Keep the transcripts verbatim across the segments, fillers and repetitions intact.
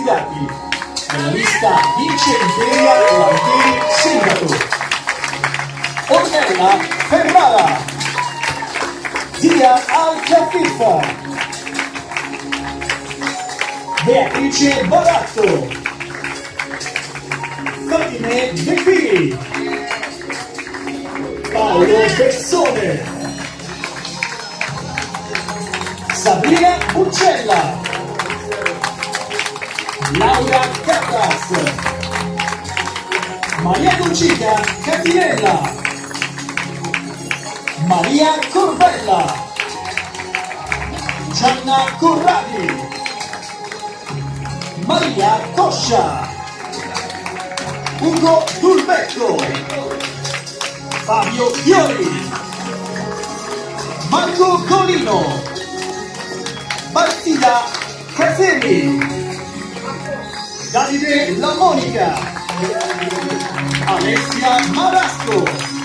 candidati nella lista Vince Imperia Lanteri Sindaco: Ornella Ferrara, Zia Al-Jafif, Beatrice Baratto, Fatime Becchini, Paolo Bessone, Sabrina Buccella, Laura Cattas, Maria Conchita Catinella, Maria Corbella, Gianna Corradi, Maria Coscia, Ugo Dulbecco, Fabio Fiori, Marco Colino, Martina Casemi, Davide La Monica, Alessia Marasco,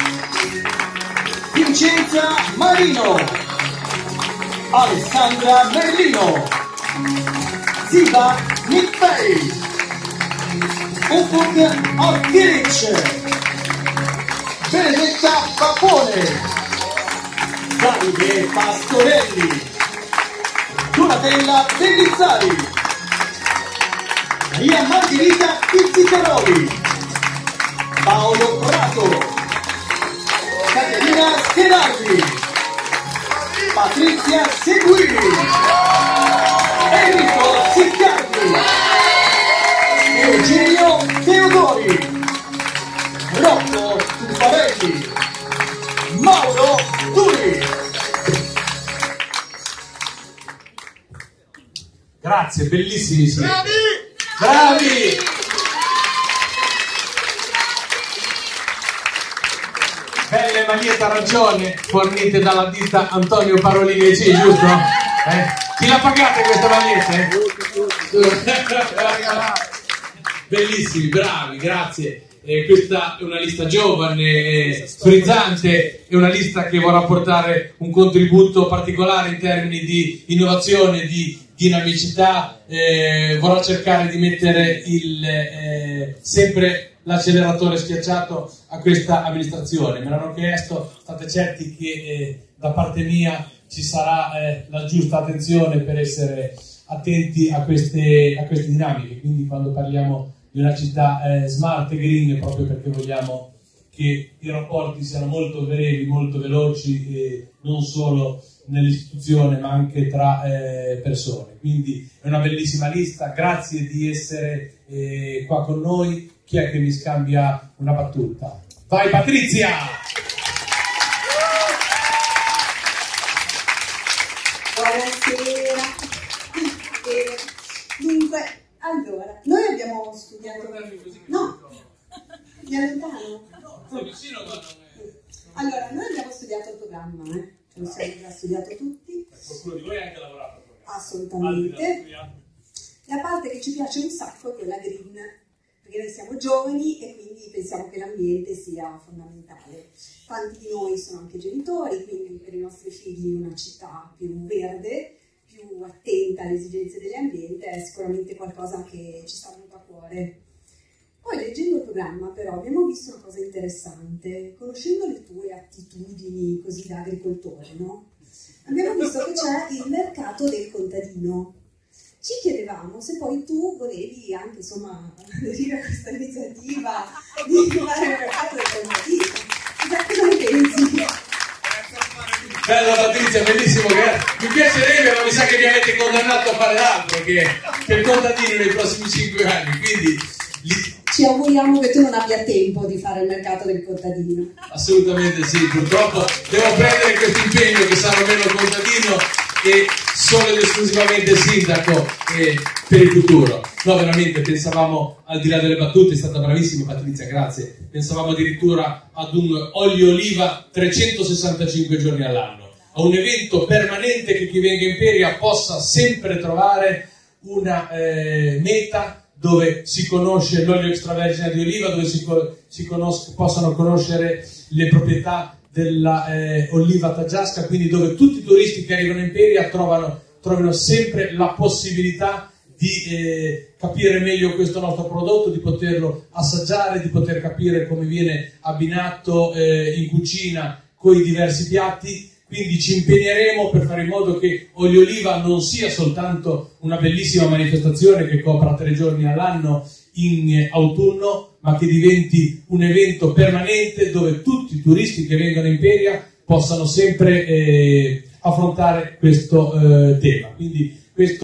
Vincenza Marino, Alessandra Merlino, Ziva Nickpay, Ufuk Orkiric, Benedetta Papone, Davide Pastorelli, Donatella Pellizzari, Maria Margherita Pizzicaroli, Paolo Prato, Caterina Scherardi, Patrizia Seguini, Enrico Siccardi, Eugenio Teodori, Rocco Tuffarelli, Mauro Turi. Grazie, bellissimi siete. Bravi! Bravi! Belle magliette arancione fornite dalla ditta Antonio Parolini e C, giusto? Eh? Chi l'ha pagata questa maglietta? Eh? Bellissimi, bravi, grazie. Eh, questa è una lista giovane, frizzante, è una lista che vorrà portare un contributo particolare in termini di innovazione, di dinamicità, eh, vorrà cercare di mettere il, eh, sempre l'acceleratore schiacciato a questa amministrazione. Me l'hanno chiesto, state certi che eh, da parte mia ci sarà eh, la giusta attenzione per essere attenti a queste, a queste dinamiche. Quindi quando parliamo di una città eh, smart e green, proprio perché vogliamo che i rapporti siano molto brevi, molto veloci, e non solo nell'istituzione ma anche tra eh, persone. Quindi è una bellissima lista, grazie di essere eh, qua con noi. Chi è che mi scambia una battuta? Vai Patrizia! Buonasera. Eh, dunque, allora, noi abbiamo studiato... No, mi allontano? Sei vicino, ma non è... Allora, noi abbiamo studiato il programma, eh? Ce lo siamo già studiato tutti. Qualcuno di voi ha anche lavorato al programma? Assolutamente. La parte che ci piace un sacco è quella green, perché noi siamo giovani e quindi pensiamo che l'ambiente sia fondamentale. Tanti di noi sono anche genitori, quindi per i nostri figli una città più verde, più attenta alle esigenze dell'ambiente è sicuramente qualcosa che ci sta molto a cuore. Poi leggendo il programma però abbiamo visto una cosa interessante, conoscendo le tue attitudini così da agricoltore, no? Abbiamo visto che c'è il mercato del contadino. Ci chiedevamo se poi tu volevi anche, insomma, aderire a questa iniziativa di fare il mercato del contadino. Cosa ne pensi? Bella Patrizia, bellissimo, che mi piacerebbe, ma mi sa che mi avete condannato a fare altro che, che il contadino nei prossimi cinque anni, quindi li... Ci auguriamo che tu non abbia tempo di fare il mercato del contadino. Assolutamente sì, purtroppo devo prendere questo impegno che sarò meno contadino e solo ed esclusivamente sindaco eh, per il futuro. No, veramente pensavamo, al di là delle battute, è stata bravissima Patrizia, grazie, pensavamo addirittura ad un olio oliva trecentosessantacinque giorni all'anno, a un evento permanente che chi venga in Imperia possa sempre trovare una eh, meta dove si conosce l'olio extravergine di oliva, dove si, si conos- possano conoscere le proprietà della eh, oliva taggiasca, quindi dove tutti i turisti che arrivano in Imperia trovano, trovano sempre la possibilità di eh, capire meglio questo nostro prodotto, di poterlo assaggiare, di poter capire come viene abbinato eh, in cucina con i diversi piatti. Quindi ci impegneremo per fare in modo che Olio Oliva non sia soltanto una bellissima manifestazione che copra tre giorni all'anno in autunno, ma che diventi un evento permanente dove tutti i turisti che vengono in Imperia possano sempre eh, affrontare questo eh, tema. Quindi